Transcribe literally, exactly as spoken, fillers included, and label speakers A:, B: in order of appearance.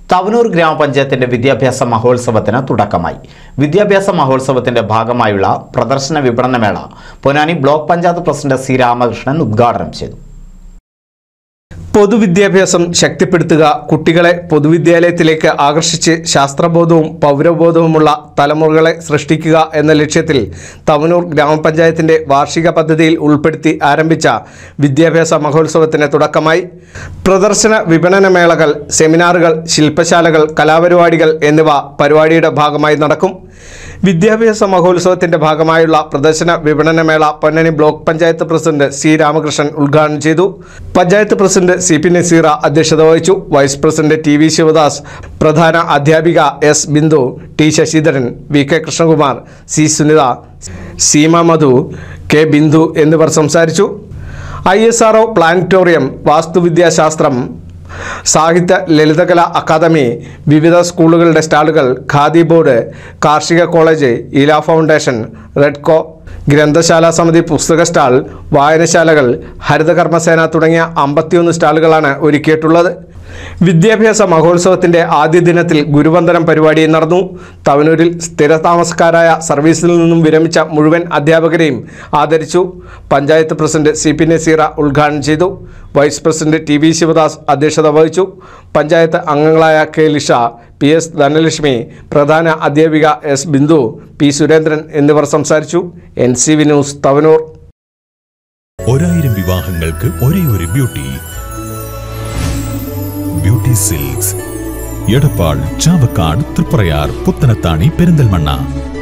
A: തവനൂർ ഗ്രാമപഞ്ചായത്തിന്റെ വിദ്യാഭ്യാസ മഹോത്സവത്തിന് തുടക്കമായി. വിദ്യാഭ്യാസ മഹോത്സവത്തിന്റെ ഭാഗമായുള്ള പ്രദർശന വിപണനമേള Ponnani block panchayat president C Ramakrishnan ഉദ്ഘാടനം ചെയ്തു.
B: പൊതുവിദ്യാഭ്യാസം ശക്തിപ്പെടുത്തുക, കുട്ടികളെ പൊതുവിദ്യാലയത്തിലേക്ക് ആകർഷിച്ച് ശാസ്ത്രബോധവും പൗരബോധവുമുള്ള തലമുറകളെ സൃഷ്ടിക്കുക എന്ന ലക്ഷ്യത്തിൽ തവനൂർ ഗ്രാമപഞ്ചായത്തിന്റെ വാർഷിക പദ്ധതിയിൽ ഉൾപ്പെടുത്തി ആരംഭിച്ച വിദ്യാഭ്യാസ മഹോത്സവത്തിന് തുടക്കമായി. പ്രദർശന വിപണനമേളകൾ, സെമിനാറുകൾ, ശില്പശാലകൾ, കലാപരിപാടികൾ എന്നിവ പരിപാടിയുടെ ഭാഗമായി നടക്കും. വിദ്യാഭ്യാസ മഹോത്സവത്തിന്റെ ഭാഗമായുള്ള പ്രദർശന വിപണനമേള Ponnani block panchayat president C Ramakrishnan ഉദ്ഘാടനം ചെയ്തു. Panchayat president C P Naseera അധ്യക്ഷത വഹിച്ചു. Vice president T V Sivadas, പ്രധാന അധ്യാപിക S Bindu, T Sasidharan, V K Krishnakumar, C Sunitha, Seema Madhu, K Bindu എന്നിവർ സംസാരിച്ചു. I S R O planetarium, വാസ്തുവിദ്യാശാസ്ത്രം, സാഹിത്യ ലളിതകലാ അക്കാദമി, വിവിധ സ്കൂളുകളുടെ സ്റ്റാളുകൾ, ഖാദി ബോർഡ്, കാർഷിക കോളേജ്, ഇല ഫൗണ്ടേഷൻ, റെഡ്കോ, ഗ്രന്ഥശാല സമിതി പുസ്തക സ്റ്റാൾ, വായനശാലകൾ, ഹരിതകർമ്മസേന തുടങ്ങിയ അമ്പത്തിയൊന്ന് സ്റ്റാളുകളാണ് ഒരുക്കിയിട്ടുള്ളത്. വിദ്യാഭ്യാസ മഹോത്സവത്തിന്റെ ആദ്യ ദിനത്തിൽ ഗുരുവന്ദനം പരിപാടി നടന്നു. തവനൂരിൽ സ്ഥിരതാമസക്കാരായ സർവീസിൽ നിന്നും വിരമിച്ച മുഴുവൻ അധ്യാപകരെയും ആദരിച്ചു. Panchayat president C P Naseera ഉദ്ഘാടനം ചെയ്തു. Vice president T V Sivadas അധ്യക്ഷത വഹിച്ചു. പഞ്ചായത്ത് അംഗങ്ങളായ K Lisha, P S Dhanalakshmi, പ്രധാന അധ്യാപിക എസ് ബിന്ദു, പി സുരേന്ദ്രൻ എന്നിവർ സംസാരിച്ചു. N C V news, Thavanur.
C: ഒരായിരം വിവാഹങ്ങൾക്ക് ഒരേ ഒരു beauty beauty silks, Edappal, Chavakkad, Triprayar, Puthanathani, Perinthalmanna.